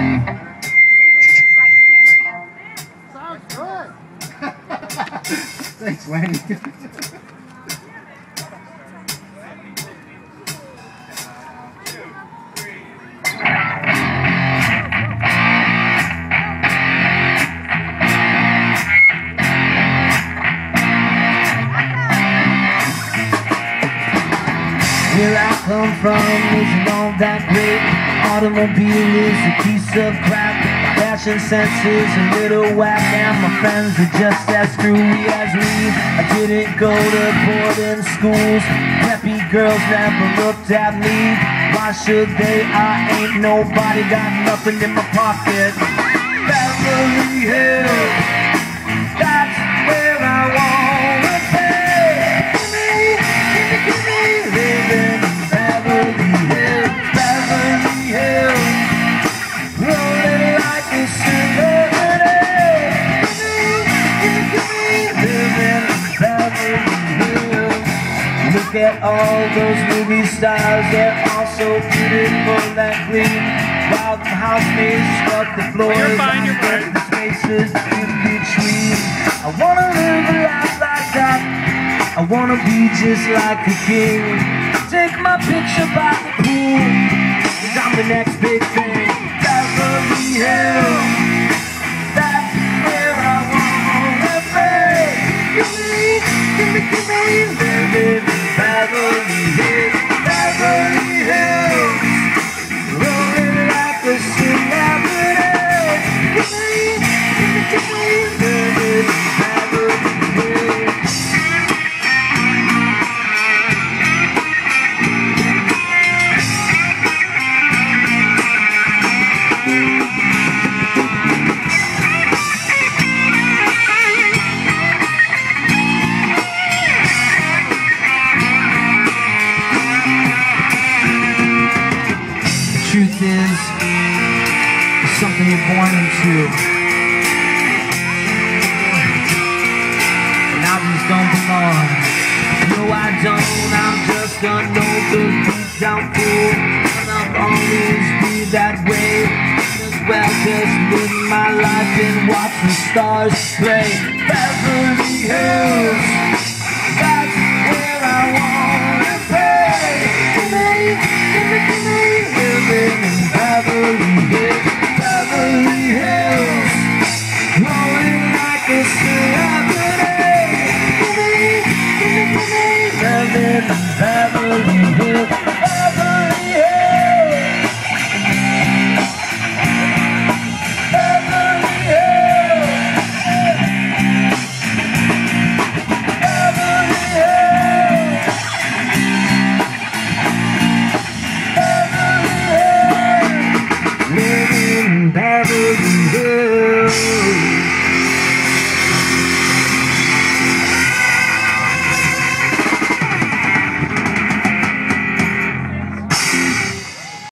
Sounds good. Thanks, Lanny. Where I come from isn't all that great. Automobile is a piece of crap. Fashion sense is a little whack, and my friends are just as screwy as me. I didn't go to boarding schools. Preppy girls never looked at me. Why should they? I ain't nobody, got nothing in my pocket. Beverly Hills, that's where I wanna be. Give me, living in Beverly Hills, Beverly Hills, rolling like a celebrity. Give me, living in Beverly Hills. Look at all those movie stars, they're all so beautiful and clean. While the housemaids scrub the floors, you're fine. the spaces in between. I wanna live a life like that. I wanna be just like a king. Take my picture by the pool, 'cause I'm the next big thing. Beverly Hills, that's where I wanna be. Give me, living in Beverly Hills, Beverly Hills, rolling like a celebrity. Give me, living in Beverly Hills. Truth is, it's something you're born into. And I just don't belong. No, I don't. I'm just a no-good, beat-down fool. And I'll always be that way. As well, just live my life and watch the stars play. Beverly Hills.